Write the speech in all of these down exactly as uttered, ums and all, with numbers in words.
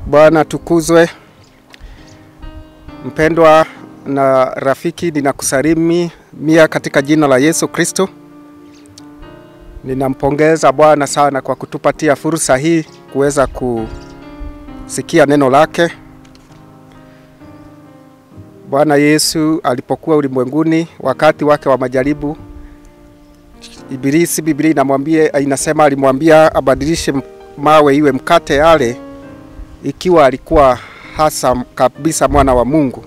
Bwana tukuzwe. Mpendwa na rafiki, ninakusalimu mia katika jina la Yesu Kristo. Ninampongeza Bwana sana kwa kutupatia fursa hii kuweza kusikia neno lake. Bwana Yesu alipokuwa ulimwenguni wakati wake wa majaribu, Ibilisi, Biblia inamwambia inasema alimwambia abadilishe mawe iwe mkate ale, ikiwa alikuwa hasa kabisa mwana wa Mungu.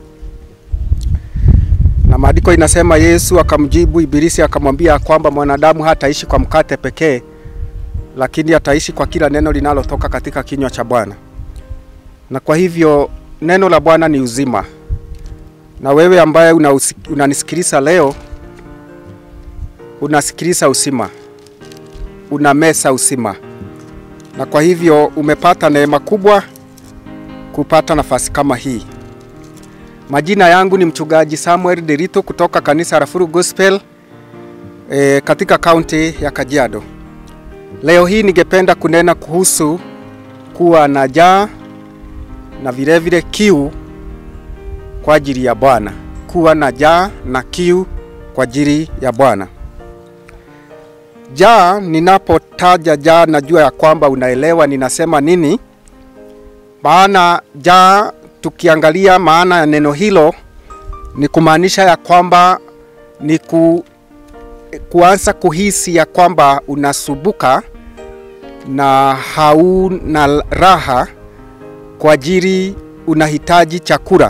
Na maandiko inasema Yesu akamjibu Ibilisi akamwambia kwamba mwanadamu hataishi kwa mkate pekee, lakini ataishi kwa kila neno linalotoka katika kinywa cha Bwana. Na kwa hivyo neno la Bwana ni uzima. Na wewe ambaye unanisikiliza leo, unasikiliza uzima, unamesa uzima. Na kwa hivyo umepata neema kubwa kupata nafasi kama hii. Majina yangu ni mchungaji Samuel Ndiritu kutoka kanisa la Full Gospel e, katika kaunti ya Kajiado. Leo hii ningependa kunena kuhusu kuwa na njaa na vile vile kiu kwa ajili ya Bwana. Kuwa na njaa na kiu kwa ajili ya Bwana. Njaa, ninapotaja njaa najua ya kwamba unaelewa ninasema nini. Maana njaa, tukiangalia maana ya neno hilo, ni kumaanisha ya kwamba ni ku, kuanza kuhisi ya kwamba unasubuka na hauna raha kwa ajili unahitaji chakula.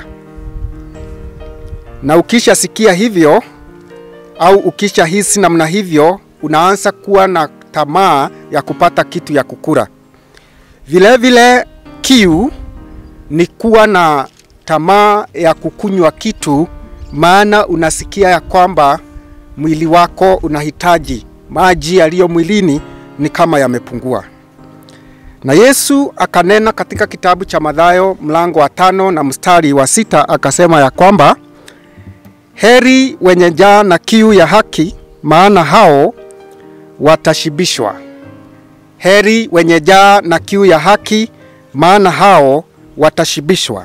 Na ukisha sikia hivyo au ukisha hisi namna hivyo, unaanza kuwa na tamaa ya kupata kitu ya kukula. Vile vile kiu ni kuwa na tamaa ya kukunywa kitu, maana unasikia ya kwamba mwili wako unahitaji maji yaliyo mwilini ni kama yamepungua. Na Yesu akanena katika kitabu cha Mathayo mlango wa tano na mstari wa sita, akasema ya kwamba heri wenye njaa na kiu ya haki, maana hao watashibishwa. Heri wenye njaa na kiu ya haki, maana hao watashibishwa.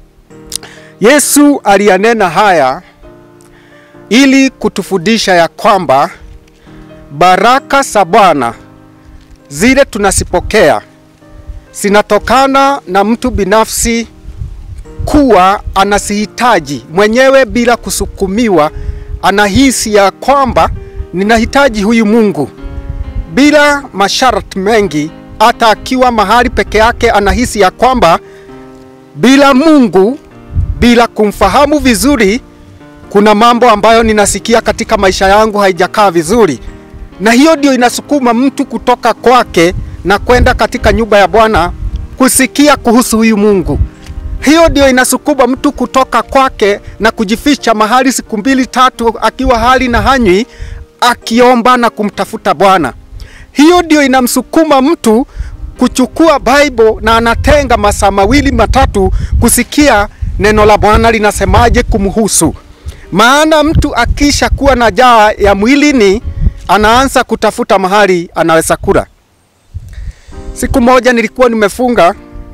Yesu alianena haya ili kutufundisha ya kwamba baraka za Bwana zile tunasipokea zinatokana na mtu binafsi kuwa anasihitaji mwenyewe bila kusukumiwa. Anahisi ya kwamba ninahitaji huyu Mungu bila masharti mengi. Hata akiwa mahali peke yake anahisi ya kwamba bila Mungu, bila kumfahamu vizuri, kuna mambo ambayo ninasikia katika maisha yangu haijakaa vizuri. Na hiyo ndio inasukuma mtu kutoka kwake na kwenda katika nyumba ya Bwana kusikia kuhusu huyu Mungu. Hiyo ndio inasukuma mtu kutoka kwake na kujificha mahali siku mbili tatu akiwa hali na hanywi, akiomba na kumtafuta Bwana. Hiyo ndio inamsukuma mtu kuchukua Bible na anatenga masaa mawili matatu kusikia neno la Bwana linasemaje kumhusu. Maana mtu akisha kuwa na njaa ya mwilini, anaanza kutafuta mahali anaweza kula. Siku moja nilikuwa nimefunga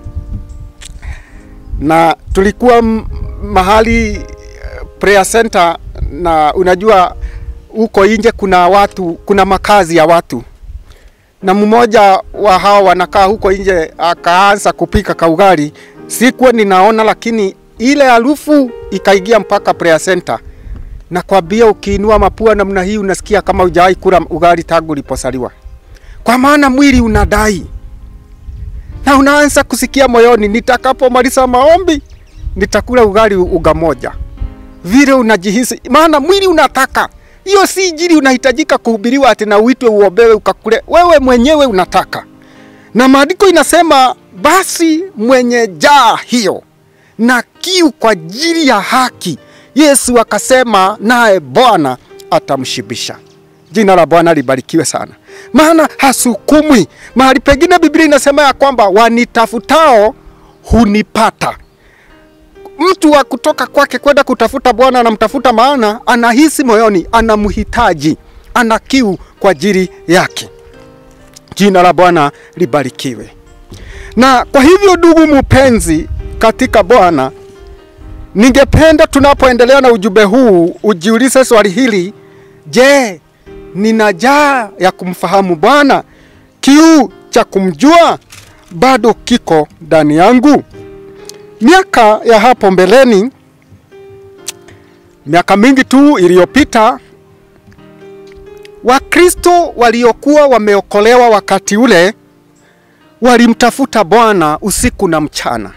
na tulikuwa mahali prayer center, na unajua huko nje kuna watu, kuna makazi ya watu. Na mmoja wa hao wanakaa huko nje akaanza kupika kaugali. Sikuwa ninaona, lakini ile harufu ikaingia mpaka prayer center. Na kwambia ukiinua mapua namna hii unasikia kama hujai kula ugali tangu ulipozaliwa. Kwa maana mwili unadai. Na unaanza kusikia moyoni, nitakapomaliza maombi nitakula ugali uga moja. Vile unajihisi, maana mwili unataka. Hiyo si injili unahitajika kuhubiriwa ati na uitwe uombewe ukakule. Wewe mwenyewe unataka. Na maandiko inasema basi mwenye njaa hiyo na kiu kwa ajili ya haki, Yesu akasema naye Bwana atamshibisha. Jina la Bwana libarikiwe sana. Maana hasukumwi. Mahali pengine Biblia inasema ya kwamba wanitafutao hunipata. Mtu wa kutoka kwake kwenda kutafuta Bwana anamtafuta, maana anahisi moyoni anamhitaji, ana kiu kwa ajili yake. Jina la Bwana libarikiwe. Na kwa hivyo ndugu mpenzi katika Bwana, ningependa tunapoendelea na ujumbe huu ujiulize swali hili: je, nina njaa ya kumfahamu Bwana? Kiu cha kumjua bado kiko ndani yangu? Miaka ya hapo mbeleni, miaka mingi tu iliyopita, Wakristo waliokuwa wameokolewa wakati ule walimtafuta Bwana usiku na mchana.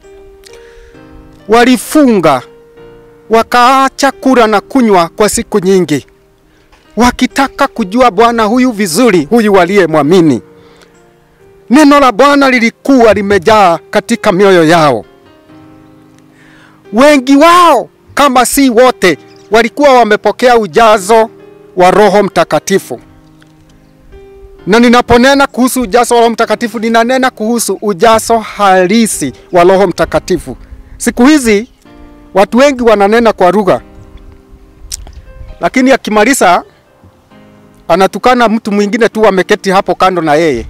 Walifunga, wakaacha kula na kunywa kwa siku nyingi, wakitaka kujua Bwana huyu vizuri, huyu waliyemwamini. Neno la Bwana lilikuwa limejaa katika mioyo yao. Wengi wao, kama si wote, walikuwa wamepokea ujazo wa Roho Mtakatifu. Na ninaponena kuhusu ujazo wa Roho Mtakatifu, ninanena kuhusu ujazo halisi wa Roho Mtakatifu. Siku hizi watu wengi wananena kwa lugha, lakini akimaliza anatukana mtu mwingine tu ameketi hapo kando na yeye.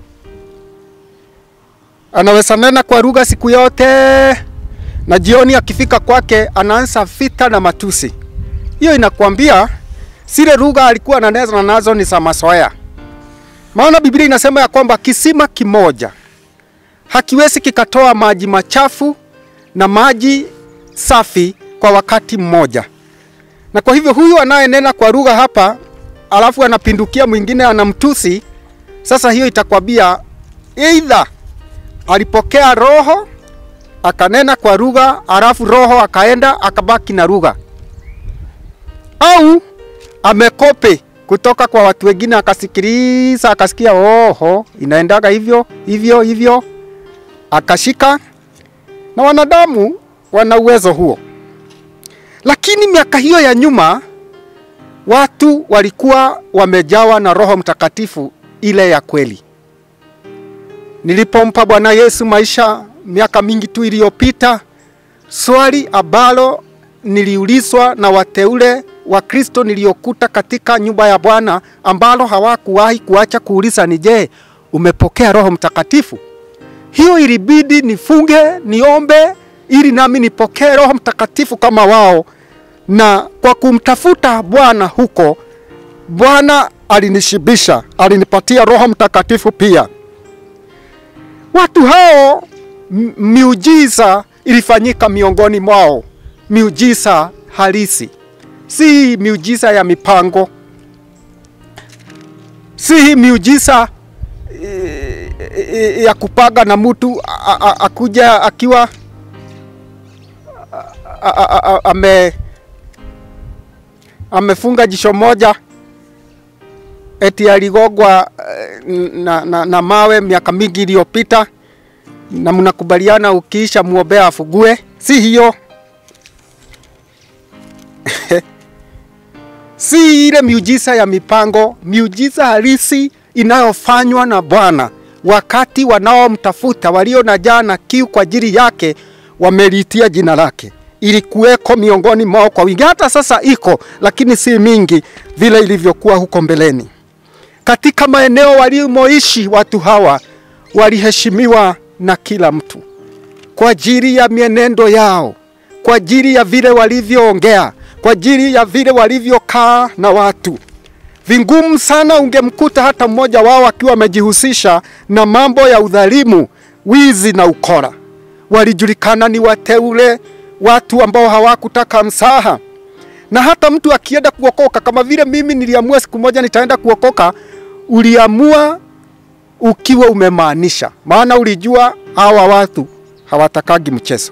Anaweza nena kwa lugha siku yote, na jioni akifika kwake anaanza vita na matusi. Hiyo inakuambia zile lugha alikuwa ananena nazo ni za mazoea. Maana Biblia inasema ya kwamba kisima kimoja hakiwezi kikatoa maji machafu na maji safi kwa wakati mmoja. Na kwa hivyo huyu anayenena kwa lugha hapa, alafu anapindukia mwingine anamtusi, sasa hiyo itakwambia either alipokea Roho akanena kwa lugha, alafu Roho akaenda akabaki na lugha, au amekope kutoka kwa watu wengine akasikiliza akasikia oho inaendaga hivyo hivyo hivyo akashika. Na wanadamu wana uwezo huo. Lakini miaka hiyo ya nyuma watu walikuwa wamejawa na Roho Mtakatifu ile ya kweli. Nilipompa Bwana Yesu maisha miaka mingi tu iliyopita, swali ambalo niliulizwa na wateule wa Kristo niliokuta katika nyumba ya Bwana, ambalo hawakuwahi kuacha kuuliza ni je, umepokea Roho Mtakatifu? Hiyo ilibidi nifunge, niombe ili nami nipokee Roho Mtakatifu kama wao. Na kwa kumtafuta Bwana huko, Bwana alinishibisha, alinipatia Roho Mtakatifu pia. Watu hao miujiza ilifanyika miongoni mwao, miujiza halisi, si miujiza ya mipango, si miujiza e, e, ya kupaga na mtu akuja akiwa a, a, a, ame amefunga jisho moja eti aligogwa na, na, na mawe miaka mingi iliyopita na mnakubaliana ukiisha muombea afugue. Si hiyo. Si ile miujiza ya mipango, miujiza halisi inayofanywa na Bwana wakati wanaomtafuta, walio na njaa na kiu kwa ajili yake, wameliitia jina lake. Ilikuweko miongoni mwao kwa wingi, hata sasa iko, lakini si mingi vile ilivyokuwa huko mbeleni. Katika maeneo walimoishi watu hawa waliheshimiwa na kila mtu kwa ajili ya mienendo yao, kwa ajili ya vile walivyoongea, kwa ajili ya vile walivyokaa na watu. Vingumu sana ungemkuta hata mmoja wao akiwa amejihusisha na mambo ya udhalimu, wizi na ukora. Walijulikana ni wateule, watu ambao hawakutaka msaha. Na hata mtu akienda kuokoka, kama vile mimi niliamua siku moja nitaenda kuokoka, uliamua ukiwa umemaanisha, maana ulijua hawa watu hawatakagi mchezo.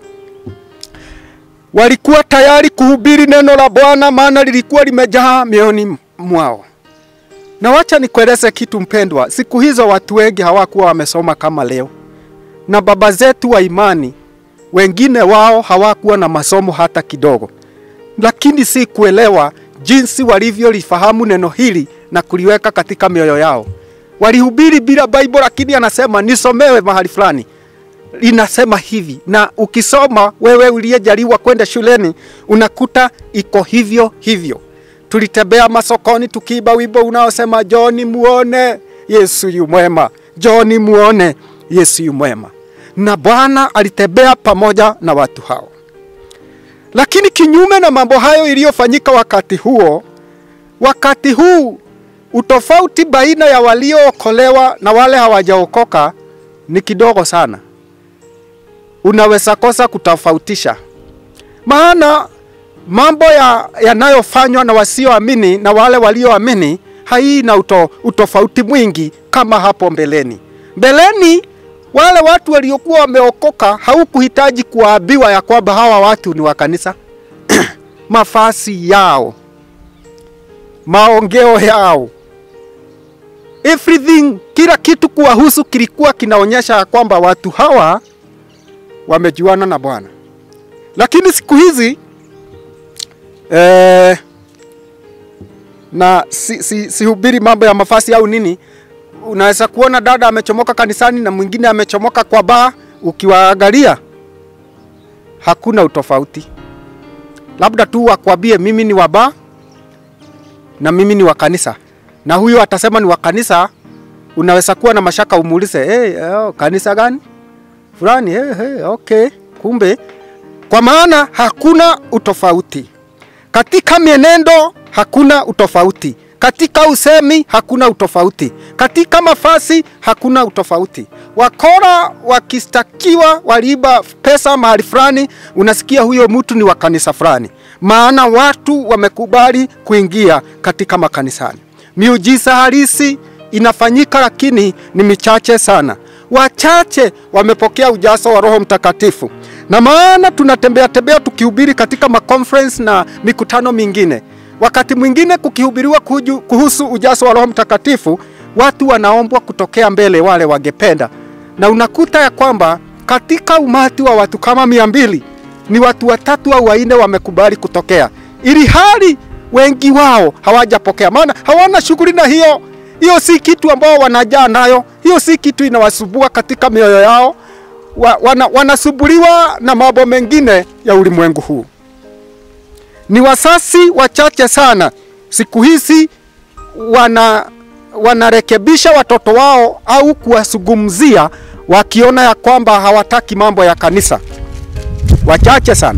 Walikuwa tayari kuhubiri neno la Bwana, maana lilikuwa limejaa mioyoni mwao. Na wacha nikueleze kitu mpendwa, siku hizo watu wengi hawakuwa wamesoma kama leo. Na baba zetu wa imani, wengine wao hawakuwa na masomo hata kidogo. Lakini si kuelewa jinsi walivyolifahamu neno hili na kuliweka katika mioyo yao. Walihubiri bila Bible, lakini anasema nisomewe mahali fulani, inasema hivi. Na ukisoma wewe uliyejaliwa kwenda shuleni, unakuta iko hivyo hivyo. Tulitembea masokoni tukiimba wimbo unaosema John muone Yesu yu mwema, John muone Yesu yu mwema. na Bwana alitembea pamoja na watu hao. Lakini kinyume na mambo hayo iliyofanyika wakati huo, wakati huu utofauti baina ya waliookolewa na wale hawajaokoka ni kidogo sana. Unaweza kosa kutofautisha. Maana mambo ya yanayofanywa na wasioamini na wale walioamini haina uto, utofauti mwingi kama hapo mbeleni. Mbeleni wale watu waliokuwa wameokoka haukuhitaji kuambiwa ya kwamba hawa watu ni wa kanisa. Mafasi yao, maongeo yao, everything, kila kitu kuwahusu kilikuwa kinaonyesha kwamba watu hawa wamejuana na Bwana. Lakini siku hizi eh, na si, si, si hubiri mambo ya mafasi au nini, unaweza kuona dada amechomoka kanisani na mwingine amechomoka kwa baa, ukiwaangalia hakuna utofauti. Labda tu wakwambie mimi ni wa baa na mimi ni wa kanisa. Na huyo atasema ni wa kanisa, unaweza kuwa na mashaka umuulize, "Hey, oh, kanisa gani?" Fulani, "Hey, hey, okay." Kumbe kwa maana hakuna utofauti. Katika mienendo hakuna utofauti. Katika usemi hakuna utofauti. Katika mafasi hakuna utofauti. Wakora wakistakiwa waliiba pesa mahali fulani, unasikia huyo mtu ni wa kanisa fulani. Maana watu wamekubali kuingia katika makanisani. Miujiza halisi inafanyika, lakini ni michache sana. Wachache wamepokea ujazo wa Roho Mtakatifu. Na maana tunatembea tembea tukihubiri katika maconference na mikutano mingine. Wakati mwingine kukihubiriwa kuhusu ujazo wa Roho Mtakatifu, watu wanaombwa kutokea mbele wale wangependa. Na unakuta ya kwamba katika umati wa watu kama mia mbili ni watu watatu au wanne wamekubali kutokea. Ili hali wengi wao hawajapokea. Maana hawana shughuli na hiyo. Hiyo si kitu ambao wanajaa nayo. Hiyo si kitu inawasubua katika mioyo yao. Wa, wana, wanasubuliwa na mambo mengine ya ulimwengu huu. Ni wasasi wachache sana siku hizi wana wanarekebisha watoto wao au kuwasugumzia wakiona ya kwamba hawataki mambo ya kanisa. Wachache sana.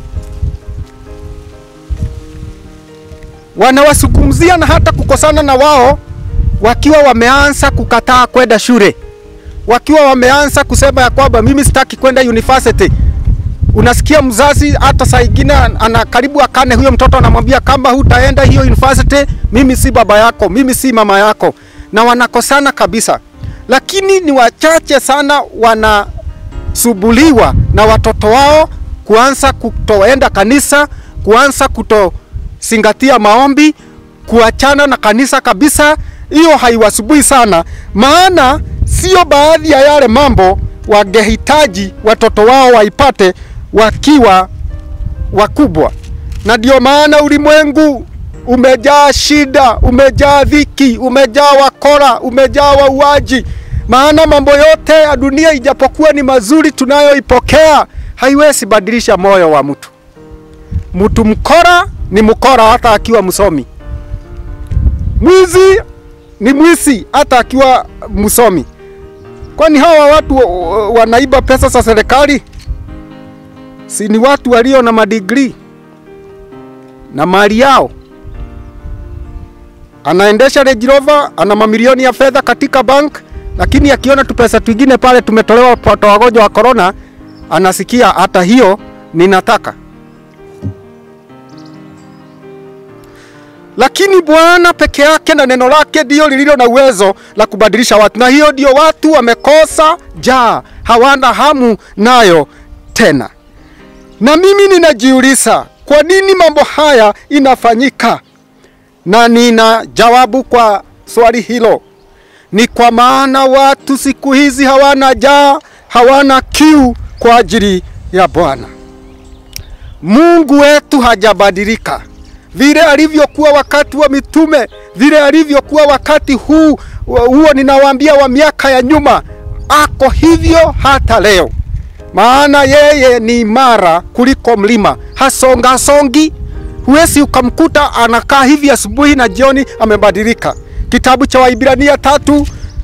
Wanawasugumzia na hata kukosana na wao wakiwa wameanza kukataa kwenda shule. Wakiwa wameanza kusema ya kwamba mimi sitaki kwenda university. Unasikia mzazi hata saa nyingine ana karibu akane huyo mtoto, anamwambia kama hutaenda hiyo university, mimi si baba yako, mimi si mama yako. Na wanakosana kabisa. Lakini ni wachache sana wanasubuliwa na watoto wao kuanza kutoenda kanisa, kuanza kutozingatia maombi, kuachana na kanisa kabisa. Hiyo haiwasubui sana, maana sio baadhi ya yale mambo wangehitaji watoto wao waipate wakiwa wakubwa. Na ndio maana ulimwengu umejaa shida, umejaa dhiki, umejaa wakora, umejaa wauaji. Maana mambo yote ya dunia ijapokuwa ni mazuri tunayoipokea, haiwezi badilisha moyo wa mtu. Mtu mkora ni mkora hata akiwa msomi. Mwizi ni mwizi hata akiwa msomi. Kwani hawa watu wanaiba pesa za serikali? Si ni watu walio na madigrii na mali yao? Anaendesha Range Rover, ana mamilioni ya fedha katika bank, lakini akiona tu pesa twingine pale tumetolewa kwa wagonjwa wa corona, anasikia hata hiyo ninataka. Lakini Bwana peke yake na neno lake ndio lililo na uwezo la kubadilisha watu. Na hiyo ndio watu wamekosa njaa, hawana hamu nayo tena. Na mimi ninajiuliza, kwa nini mambo haya inafanyika? Na nina jawabu kwa swali hilo. Ni kwa maana watu siku hizi hawana njaa, hawana kiu kwa ajili ya Bwana. Mungu wetu hajabadilika. Vile alivyokuwa wakati wa mitume, vile alivyokuwa wakati huu huo ninawaambia wa miaka ya nyuma, ako hivyo hata leo. Maana yeye ni imara kuliko mlima, hasonga songi. Huwezi ukamkuta anakaa hivi asubuhi na jioni amebadilika. Kitabu cha Waibrania tatu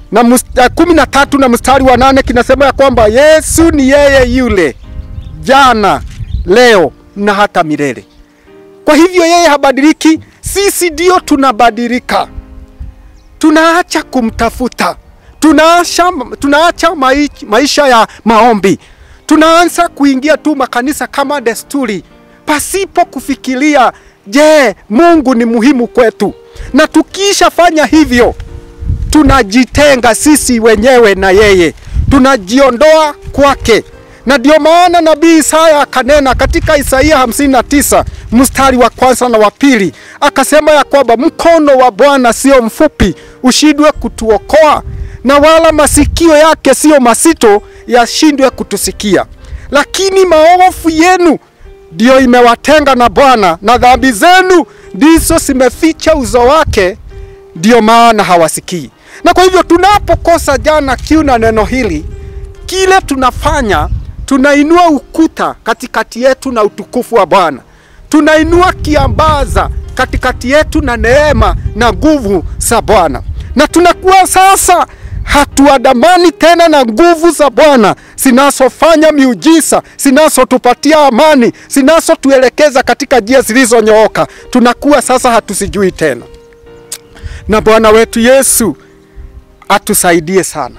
na mstari, kumi na tatu na mstari wa nane kinasema ya kwamba Yesu ni yeye yule jana, leo na hata milele. Kwa hivyo yeye habadiliki, sisi ndio tunabadilika. Tunaacha kumtafuta. Tunaacha, tunaacha maisha ya maombi. Tunaanza kuingia tu makanisa kama desturi, pasipo kufikiria, je, Mungu ni muhimu kwetu? Na tukisha fanya hivyo, tunajitenga sisi wenyewe na yeye. Tunajiondoa kwake. Na ndio maana nabii Isaya akanena katika Isaia hamsini na tisa mstari wa kwanza na wa pili, akasema ya kwamba mkono wa Bwana sio mfupi ushindwe kutuokoa, na wala masikio yake sio masito yashindwe kutusikia. Lakini maovu yenu ndio imewatenga na Bwana, na dhambi zenu ndizo zimeficha uso wake, ndio maana hawasikii. Na kwa hivyo tunapokosa jana kiu na neno hili, kile tunafanya, tunainua ukuta katikati yetu na utukufu wa Bwana. Tunainua kiambaza katikati yetu na neema na nguvu za Bwana. Na tunakuwa sasa hatuandamani tena na nguvu za Bwana zinazofanya miujiza, zinazotupatia amani, zinazotuelekeza katika njia zilizonyooka. Tunakuwa sasa hatusijui tena. Na Bwana wetu Yesu atusaidie sana.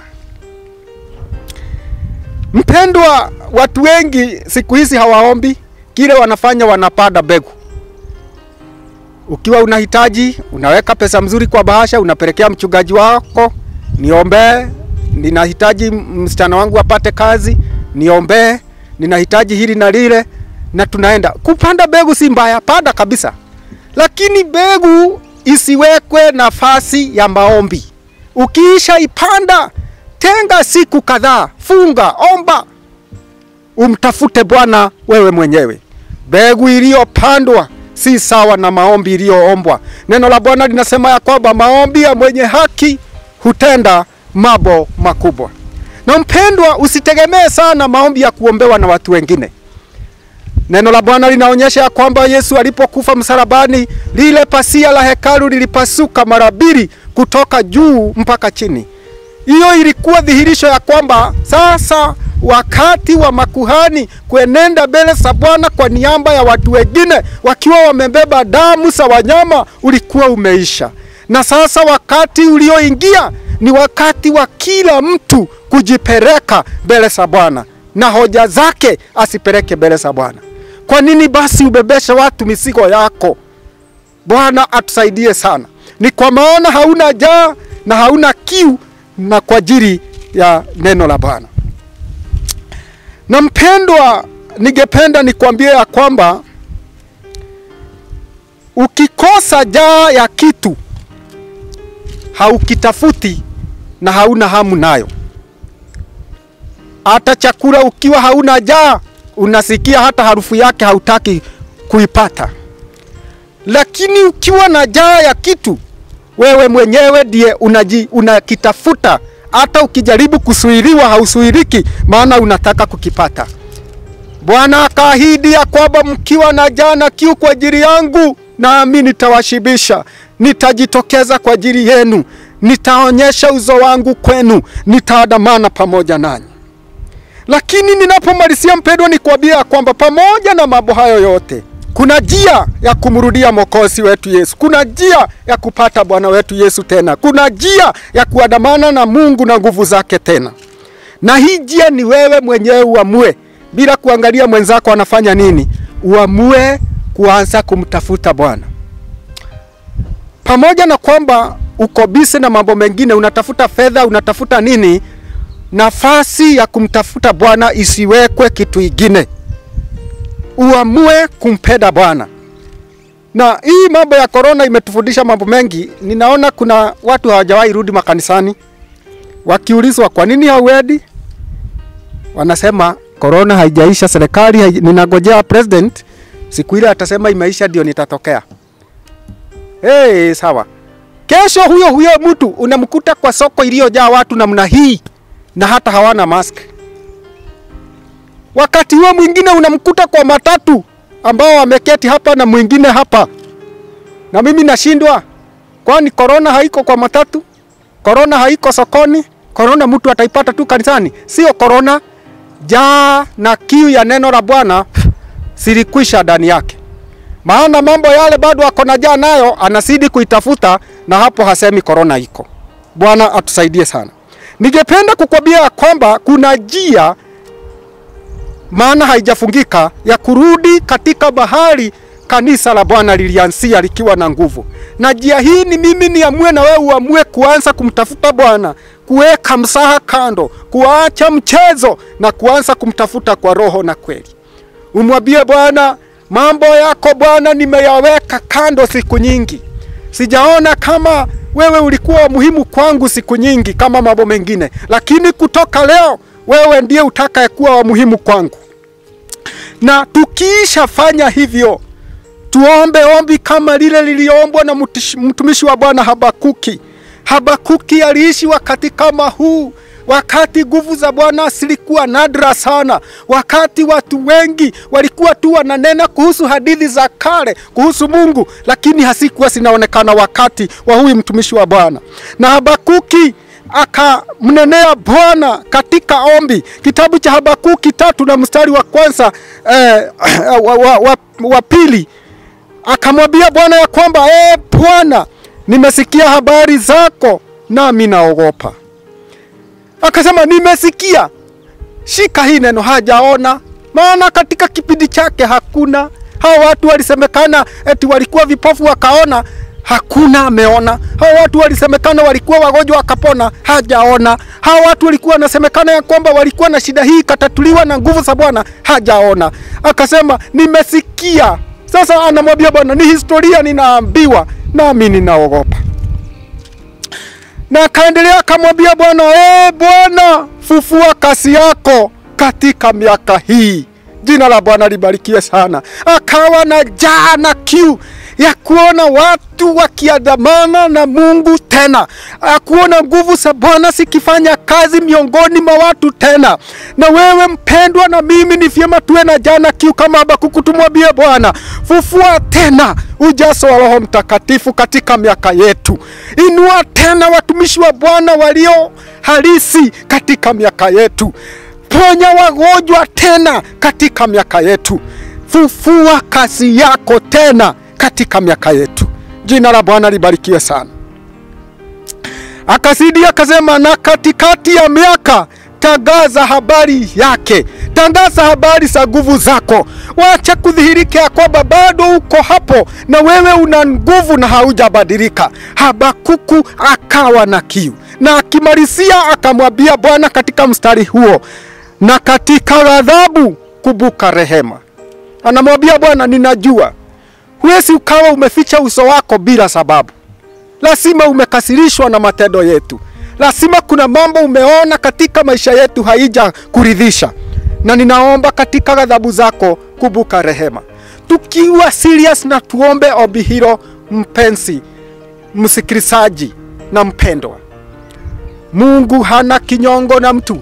Mpendwa, watu wengi siku hizi hawaombi, kile wanafanya wanapanda mbegu. Ukiwa unahitaji, unaweka pesa mzuri kwa bahasha, unapelekea mchungaji wako, niombe, ninahitaji msichana wangu apate kazi, niombe, ninahitaji hili na lile, na tunaenda. Kupanda mbegu si mbaya, panda kabisa. Lakini mbegu isiwekwe nafasi ya maombi. Ukiisha ipanda, tenga siku kadhaa, funga, omba, umtafute Bwana wewe mwenyewe. Mbegu iliyopandwa si sawa na maombi iliyoombwa. Neno la Bwana linasema ya kwamba maombi ya mwenye haki hutenda mambo makubwa. Na mpendwa, usitegemee sana maombi ya kuombewa na watu wengine. Neno la Bwana linaonyesha ya kwamba Yesu alipokufa msalabani, lile pasia la hekalu lilipasuka mara mbili kutoka juu mpaka chini. Hiyo ilikuwa dhihirisho ya kwamba sasa wakati wa makuhani kuenenda mbele za Bwana kwa niaba ya watu wengine wakiwa wamebeba damu za wanyama ulikuwa umeisha. Na sasa wakati ulioingia ni wakati wa kila mtu kujipeleka mbele za Bwana, na hoja zake asipeleke mbele za Bwana. Kwa nini basi ubebeshe watu mizigo yako? Bwana atusaidie sana. Ni kwa maana hauna njaa na hauna kiu, na kwa ajili ya neno la Bwana. Na mpendwa, ningependa nikwambie ya kwamba ukikosa njaa ya kitu, haukitafuti na hauna hamu nayo. Hata chakula ukiwa hauna njaa, unasikia hata harufu yake hautaki kuipata. Lakini ukiwa na njaa ya kitu, wewe mwenyewe ndiye unaji unakitafuta. Hata ukijaribu kusuiliwa hausuiliki, maana unataka kukipata. Bwana akaahidi ya kwamba mkiwa na njaa na kiu kwa ajili yangu, nami nitawashibisha. Nitajitokeza kwa ajili yenu, nitaonyesha uso wangu kwenu, nitaandamana pamoja nanyi. Lakini ninapomalizia mpendwa, nikwambia kwamba pamoja na mambo hayo yote, kuna njia ya kumrudia Mwokozi wetu Yesu. Kuna njia ya kupata Bwana wetu Yesu tena. Kuna njia ya kuandamana na Mungu na nguvu zake tena. Na hii njia ni wewe mwenyewe uamue, bila kuangalia mwenzako anafanya nini. Uamue kuanza kumtafuta Bwana. Pamoja na kwamba uko busy na mambo mengine, unatafuta fedha, unatafuta nini, nafasi ya kumtafuta Bwana isiwekwe kitu kingine. Uamue kumpenda Bwana. Na hii mambo ya corona imetufundisha mambo mengi. Ninaona kuna watu hawajawahi rudi makanisani. Wakiulizwa kwa nini hauendi, wanasema corona haijaisha, serikali hai... ninangojea president siku ile atasema imeisha ndio nitatokea. Hey, sawa. Kesho huyo huyo mtu unamkuta kwa soko iliyojaa watu namna hii na hata hawana mask. Wakati huo mwingine unamkuta kwa matatu ambao wameketi hapa na mwingine hapa. Na mimi nashindwa, kwani corona haiko kwa matatu? Corona haiko sokoni, corona mtu ataipata tu kanisani. Sio corona, njaa na kiu ya neno la Bwana silikwisha ndani yake. Maana mambo yale bado ako na njaa nayo, anazidi kuitafuta, na hapo hasemi corona iko. Bwana atusaidie sana. Ningependa kukwambia kwamba kuna njia, maana haijafungika, ya kurudi katika bahari kanisa la Bwana lilianzia likiwa na nguvu. Na njia hii ni mimi niamue na wewe uamue kuanza kumtafuta Bwana, kuweka msaha kando, kuacha mchezo na kuanza kumtafuta kwa roho na kweli. Umwambie Bwana, mambo yako Bwana nimeyaweka kando siku nyingi. Sijaona kama wewe ulikuwa muhimu kwangu siku nyingi kama mambo mengine, lakini kutoka leo wewe ndiye utakaye kuwa wa muhimu kwangu. Na tukiisha fanya hivyo, tuombe ombi kama lile liliombwa na mtumishi wa Bwana Habakuki. Habakuki aliishi wakati kama huu, wakati nguvu za Bwana zilikuwa nadra sana, wakati watu wengi walikuwa tu wananena kuhusu hadithi za kale kuhusu Mungu, lakini hasikuwa zinaonekana wakati wa huyu mtumishi wa Bwana. Na Habakuki akamnenea Bwana katika ombi. Kitabu cha Habakuki tatu na mstari wa kwanza eh, wa, wa, wa, wa pili, akamwambia Bwana ya kwamba eh Bwana, nimesikia habari zako nami naogopa. Akasema nimesikia, shika hii neno. Hajaona, maana katika kipindi chake hakuna. Hao watu walisemekana eti walikuwa vipofu wakaona, hakuna ameona. Hao watu walisemekana walikuwa wagonjwa wakapona, hajaona. Hao watu walikuwa wanasemekana ya kwamba walikuwa na shida hii katatuliwa na nguvu za Bwana, hajaona. Akasema nimesikia. Sasa anamwambia Bwana, ni historia ninaambiwa nami ninaogopa. Na akaendelea akamwambia Bwana, eh Bwana, fufua kasi yako katika miaka hii. Jina la Bwana libarikiwe sana. Akawa na njaa na kiu ya kuona watu wakiandamana na Mungu tena, kuona nguvu za Bwana zikifanya kazi miongoni mwa watu tena. Na wewe mpendwa na mimi ni vyema tuwe na njaa na kiu kama Habakuki. Tumwambie Bwana, fufua tena ujazo wa Roho Mtakatifu katika miaka yetu. Inua tena watumishi wa Bwana walio halisi katika miaka yetu. Ponya wagonjwa tena katika miaka yetu. Fufua kazi yako tena katika miaka yetu. Jina la Bwana libarikiwe sana. Akazidi akasema, na katikati ya miaka tangaza habari yake. Tangaza habari za nguvu zako. Wacha kudhihirika kwamba bado uko hapo na wewe una nguvu na haujabadilika. Habakuku akawa na kiu, na akimalizia akamwambia Bwana katika mstari huo, na katika ghadhabu kumbuka rehema. Anamwambia Bwana, ninajua huwezi ukawa umeficha uso wako bila sababu. Lazima umekasirishwa na matendo yetu. Lazima kuna mambo umeona katika maisha yetu haija kuridhisha. Na ninaomba katika ghadhabu zako kumbuka rehema. Tukiwa serious na tuombe ombi hilo, mpenzi, msikilizaji na mpendwa, Mungu hana kinyongo na mtu.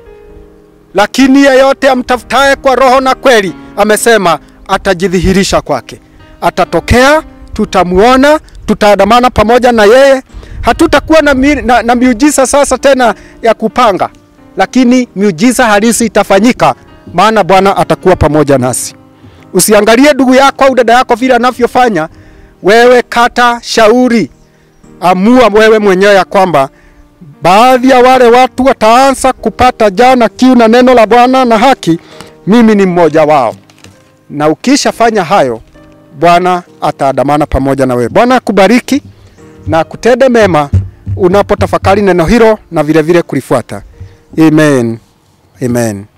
Lakini yeyote amtafutaye kwa roho na kweli, amesema atajidhihirisha kwake. Atatokea, tutamuona, tutaandamana pamoja na yeye. Hatutakuwa na, mi, na, na miujiza sasa tena ya kupanga, lakini miujiza halisi itafanyika, maana Bwana atakuwa pamoja nasi. Usiangalie ndugu yako au dada yako vile anavyofanya. Wewe kata shauri, amua wewe mwenyewe ya kwamba baadhi ya wale watu wataanza kupata njaa na kiu na neno la Bwana na haki, mimi ni mmoja wao. Na ukisha fanya hayo, Bwana ataandamana pamoja na wewe. Bwana akubariki na kutende mema unapotafakari neno hilo na vile vile kulifuata. Amen. Amen.